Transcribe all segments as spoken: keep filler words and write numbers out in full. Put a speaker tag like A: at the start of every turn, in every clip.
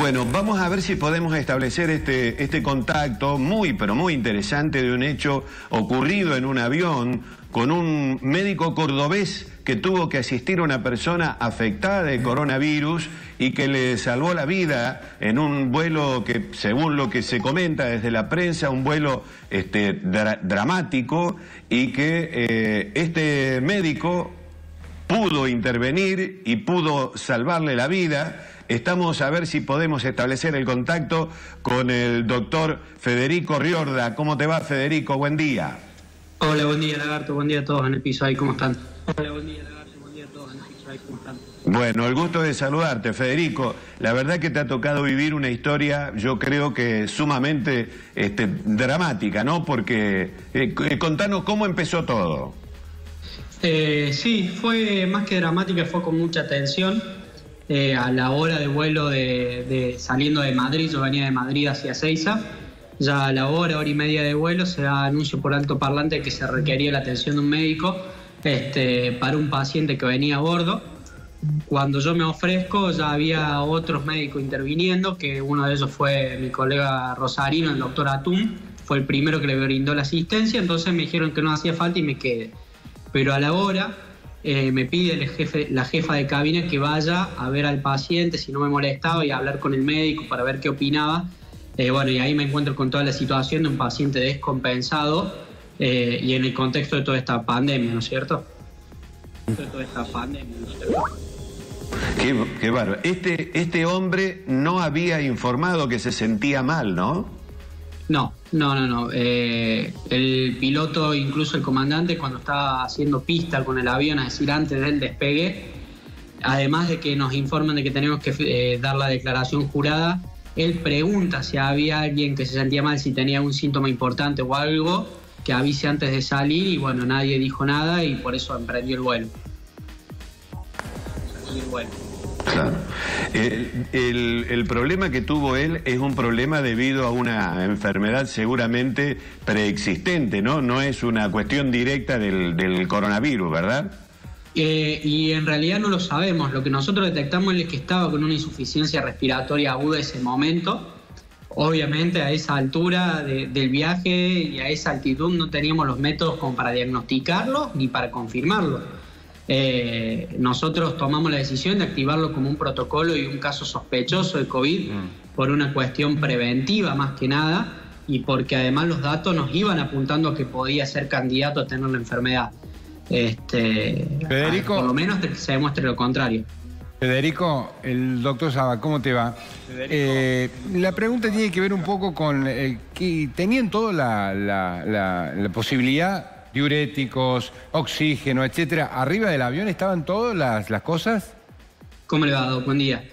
A: Bueno, vamos a ver si podemos establecer este, este contacto muy, pero muy interesante de un hecho ocurrido en un avión con un médico cordobés que tuvo que asistir a una persona afectada de coronavirus y que le salvó la vida en un vuelo que, según lo que se comenta desde la prensa, un vuelo este, dra dramático, y que eh, este médico pudo intervenir y pudo salvarle la vida. Estamos a ver si podemos establecer el contacto con el doctor Federico Riorda. ¿Cómo te va, Federico? Buen día.
B: Hola, buen día, Lagarto. Buen día a todos en el piso ahí. ¿Cómo están? Hola, buen día, Lagarto. Buen día a todos en el piso ahí. ¿Cómo están?
A: Bueno, el gusto de saludarte, Federico. La verdad que te ha tocado vivir una historia, yo creo que sumamente este, dramática, ¿no? Porque eh, contanos cómo empezó todo.
B: Eh, sí, fue más que dramática, fue con mucha tensión. Eh, a la hora de vuelo de, de saliendo de Madrid, yo venía de Madrid hacia Ezeiza, ya a la hora, hora y media de vuelo se da anuncio por alto parlante que se requería la atención de un médico este, para un paciente que venía a bordo. Cuando yo me ofrezco ya había otros médicos interviniendo, que uno de ellos fue mi colega rosarino, el doctor Atún, fue el primero que le brindó la asistencia, entonces me dijeron que no hacía falta y me quedé. Pero a la hora eh, me pide el jefe, la jefa de cabina que vaya a ver al paciente si no me molestaba y a hablar con el médico para ver qué opinaba. Eh, bueno, y ahí me encuentro con toda la situación de un paciente descompensado eh, y en el contexto de toda esta pandemia, ¿no es cierto? De toda esta pandemia, ¿no es cierto?
A: Qué, qué bárbaro. Este, este hombre no había informado que se sentía mal, ¿no?
B: No, no, no, no. Eh, el piloto, incluso el comandante, cuando estaba haciendo pista con el avión, es decir, antes del despegue, además de que nos informan de que tenemos que eh, dar la declaración jurada, él pregunta si había alguien que se sentía mal, si tenía un síntoma importante o algo, que avise antes de salir, y bueno, nadie dijo nada y por eso emprendió el vuelo. Emprendió el vuelo.
A: Claro. El, el, el problema que tuvo él es un problema debido a una enfermedad seguramente preexistente, ¿no? No es una cuestión directa del, del coronavirus, ¿verdad?
B: Eh, y en realidad no lo sabemos. Lo que nosotros detectamos es que estaba con una insuficiencia respiratoria aguda en ese momento. Obviamente a esa altura de, del viaje y a esa altitud no teníamos los métodos como para diagnosticarlo ni para confirmarlo. Eh, nosotros tomamos la decisión de activarlo como un protocolo y un caso sospechoso de COVID mm. por una cuestión preventiva más que nada y porque además los datos nos iban apuntando a que podía ser candidato a tener la enfermedad. Este,
C: Federico,
B: por lo menos hasta que se demuestre lo contrario.
C: Federico, el doctor Saba, ¿cómo te va? Eh, la pregunta tiene que ver un poco con eh, que tenían toda la, la, la, la posibilidad, diuréticos, oxígeno, etcétera. ¿Arriba del avión estaban todas las, las cosas?
B: ¿Cómo le va, Doc? Buen día.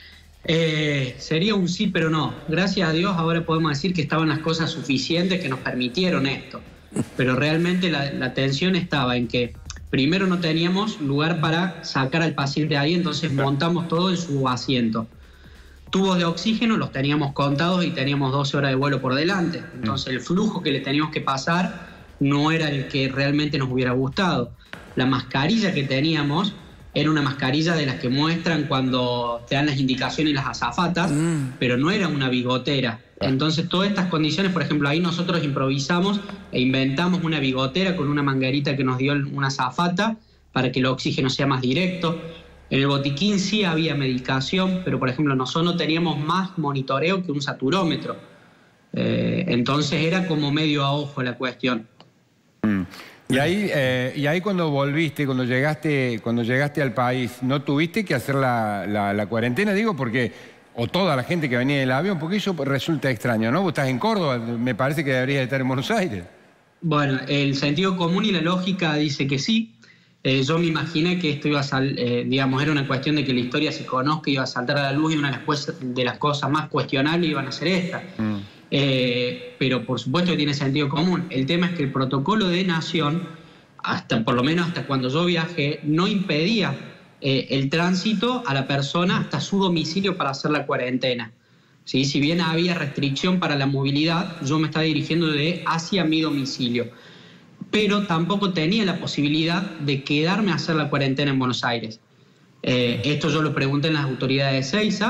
B: Eh, sería un sí, pero no. Gracias a Dios ahora podemos decir que estaban las cosas suficientes que nos permitieron esto. Pero realmente la, la tensión estaba en que primero no teníamos lugar para sacar al paciente ahí, entonces montamos todo en su asiento. Tubos de oxígeno los teníamos contados y teníamos doce horas de vuelo por delante. Entonces el flujo que le teníamos que pasar no era el que realmente nos hubiera gustado. La mascarilla que teníamos era una mascarilla de las que muestran cuando te dan las indicaciones las azafatas, mm. pero no era una bigotera. Entonces todas estas condiciones, por ejemplo, ahí nosotros improvisamos e inventamos una bigotera con una manguerita que nos dio una azafata para que el oxígeno sea más directo. En el botiquín sí había medicación, pero por ejemplo nosotros no teníamos más monitoreo que un saturómetro. Eh, entonces era como medio a ojo la cuestión.
C: Mm. Y ahí, eh, y ahí cuando volviste, cuando llegaste, cuando llegaste al país, ¿no tuviste que hacer la, la, la cuarentena? Digo, porque, o toda la gente que venía del avión, porque eso resulta extraño, ¿no? Vos estás en Córdoba, me parece que deberías estar en Buenos Aires.
B: Bueno, el sentido común y la lógica dice que sí. Eh, yo me imaginé que esto iba a sal, eh, digamos, era una cuestión de que la historia se conozca, iba a saltar a la luz y una de las, de las cosas más cuestionables iban a ser estas. Mm. Eh, pero por supuesto que tiene sentido común. El tema es que el protocolo de nación, hasta por lo menos hasta cuando yo viajé, no impedía eh, el tránsito a la persona hasta su domicilio para hacer la cuarentena. ¿Sí? Si bien había restricción para la movilidad, yo me estaba dirigiendo de hacia mi domicilio. Pero tampoco tenía la posibilidad de quedarme a hacer la cuarentena en Buenos Aires. Eh, esto yo lo pregunté en las autoridades de Ezeiza.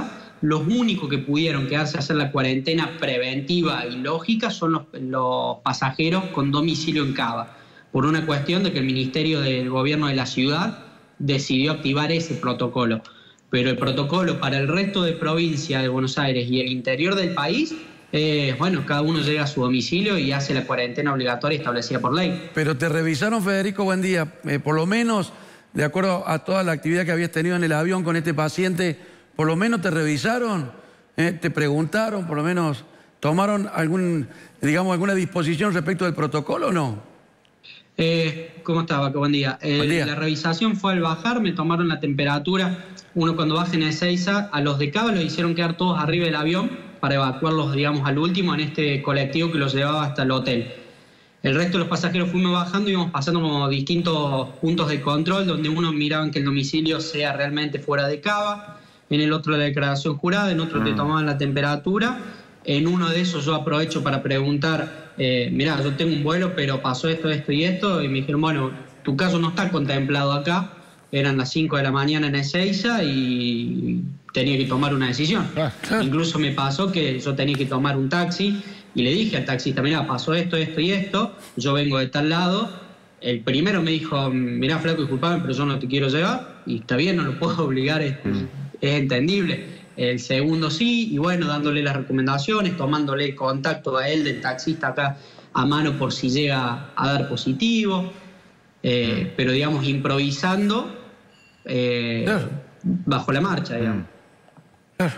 B: Los únicos que pudieron quedarse a hacer la cuarentena preventiva y lógica son los, los pasajeros con domicilio en Cava, por una cuestión de que el Ministerio del Gobierno de la ciudad decidió activar ese protocolo. Pero el protocolo para el resto de provincia de Buenos Aires y el interior del país, eh, bueno, cada uno llega a su domicilio y hace la cuarentena obligatoria establecida por ley.
D: Pero te revisaron, Federico, buen día, eh, por lo menos, de acuerdo a toda la actividad que habías tenido en el avión con este paciente, por lo menos te revisaron, eh, te preguntaron, por lo menos tomaron algún, digamos, alguna disposición respecto del protocolo o no?
B: Eh, ¿Cómo estaba? Buen día. Eh, Buen día. La revisación fue al bajar, me tomaron la temperatura. Uno cuando baja en Ezeiza, a los de Cava los hicieron quedar todos arriba del avión para evacuarlos, digamos, al último en este colectivo que los llevaba hasta el hotel. El resto de los pasajeros fuimos bajando y íbamos pasando como distintos puntos de control, donde uno miraban que el domicilio sea realmente fuera de Cava, en el otro la declaración jurada, en otro mm. te tomaban la temperatura. En uno de esos yo aprovecho para preguntar, eh, mirá, yo tengo un vuelo, pero pasó esto, esto y esto, y me dijeron, bueno, tu caso no está contemplado acá. Eran las cinco de la mañana en Ezeiza y tenía que tomar una decisión. Ah, claro. Incluso me pasó que yo tenía que tomar un taxi y le dije al taxista, mirá, pasó esto, esto y esto, yo vengo de tal lado. El primero me dijo, mirá, flaco, disculpame, pero yo no te quiero llevar, y está bien, no lo puedo obligar, es, mm. es entendible. El segundo sí, y bueno, dándole las recomendaciones, tomándole el contacto a él del taxista acá a mano por si llega a dar positivo, eh, pero digamos improvisando eh, claro. bajo la marcha, digamos.
A: Claro.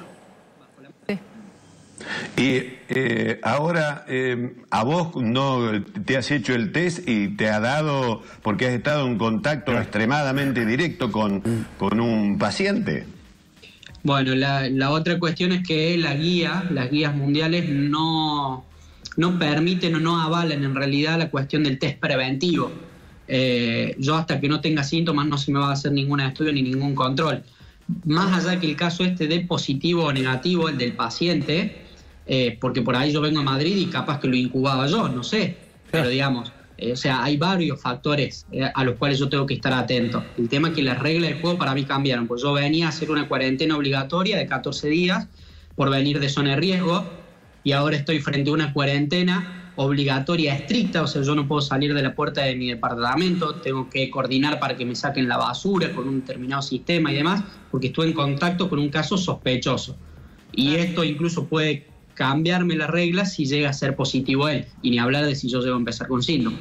A: Y eh, ahora, eh, a vos no te has hecho el test y te ha dado, porque has estado en contacto extremadamente directo con, con un paciente.
B: Bueno, la, la otra cuestión es que la guía, las guías mundiales no, no permiten o no avalan en realidad la cuestión del test preventivo. Eh, yo hasta que no tenga síntomas no se me va a hacer ningún estudio ni ningún control. Más allá que el caso este de positivo o negativo, el del paciente, eh, porque por ahí yo vengo a Madrid y capaz que lo incubaba yo, no sé, pero digamos... Eh, o sea, hay varios factores eh, a los cuales yo tengo que estar atento. El tema es que las reglas del juego para mí cambiaron, pues yo venía a hacer una cuarentena obligatoria de catorce días por venir de zona de riesgo y ahora estoy frente a una cuarentena obligatoria estricta, o sea, yo no puedo salir de la puerta de mi departamento, tengo que coordinar para que me saquen la basura con un determinado sistema y demás, porque estuve en contacto con un caso sospechoso. Y esto incluso puede cambiarme las reglas si llega a ser positivo él, y ni hablar de si yo llego a empezar con síndrome.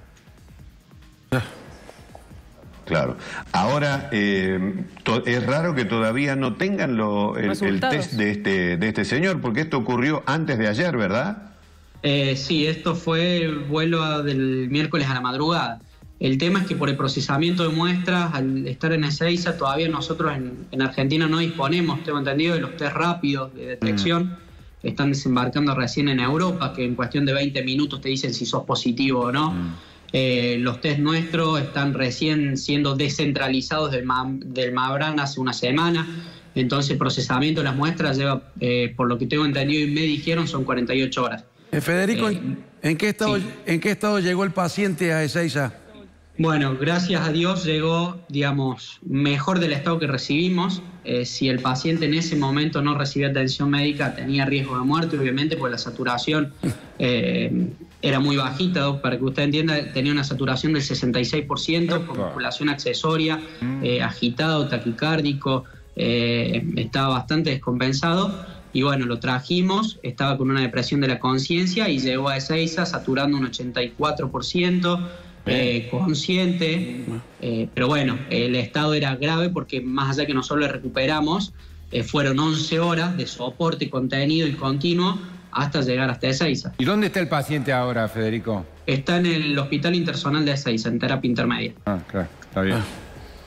A: Claro. Ahora, eh, es raro que todavía no tengan lo, el, el test de este, de este señor, porque esto ocurrió antes de ayer, ¿verdad?
B: Eh, sí, esto fue el vuelo del miércoles a la madrugada. El tema es que por el procesamiento de muestras, al estar en Ezeiza, todavía nosotros en, en Argentina no disponemos, tengo entendido, de los test rápidos de detección. Mm. Están desembarcando recién en Europa, que en cuestión de veinte minutos te dicen si sos positivo o no. Mm. Eh, los test nuestros están recién siendo descentralizados del, Ma del Mabran hace una semana. Entonces el procesamiento de las muestras lleva, eh, por lo que tengo entendido y me dijeron, son cuarenta y ocho horas.
D: Eh, Federico, eh, ¿en, qué estado, sí. ¿en qué estado llegó el paciente a Ezeiza?
B: Bueno, gracias a Dios llegó, digamos, mejor del estado que recibimos. Eh, si el paciente en ese momento no recibía atención médica, tenía riesgo de muerte, obviamente, porque la saturación eh, era muy bajita. Para que usted entienda, tenía una saturación del sesenta y seis por ciento, con populación accesoria, eh, agitado, taquicárdico, eh, estaba bastante descompensado. Y bueno, lo trajimos, estaba con una depresión de la conciencia y llegó a Ezeiza saturando un ochenta y cuatro por ciento. Eh, consciente, eh, pero bueno, el estado era grave porque más allá que nosotros le recuperamos, eh, fueron once horas de soporte contenido y continuo hasta llegar hasta Ezeiza.
C: ¿Y dónde está el paciente ahora, Federico?
B: Está en el Hospital Interzonal de Ezeiza, en terapia intermedia.
C: Ah, claro, está bien.
A: Ah.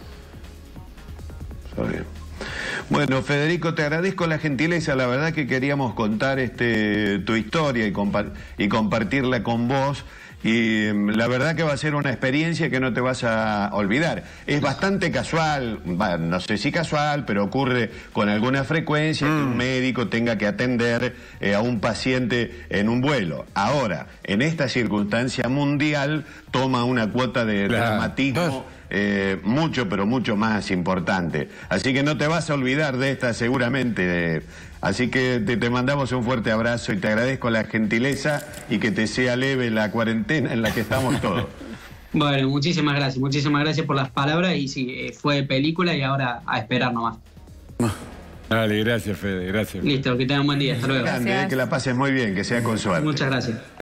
A: Está bien. Bueno, Federico, te agradezco la gentileza, la verdad que queríamos contar este, tu historia y, compa y compartirla con vos. Y la verdad que va a ser una experiencia que no te vas a olvidar. Es bastante casual, no sé si casual, pero ocurre con alguna frecuencia mm. que un médico tenga que atender eh, a un paciente en un vuelo. Ahora, en esta circunstancia mundial, toma una cuota de claro. dramatismo eh, mucho, pero mucho más importante. Así que no te vas a olvidar de esta seguramente. Eh, así que te, te mandamos un fuerte abrazo y te agradezco la gentileza y que te sea leve la cuarentena en la que estamos todos.
B: Bueno, muchísimas gracias, muchísimas gracias por las palabras y sí, eh, fue película y ahora a esperar nomás.
C: Dale, gracias, Fede, gracias.
B: Listo, que tengan un buen día, hasta luego.
A: Grande, eh, que la pases muy bien, que sea con suerte.
B: Muchas gracias.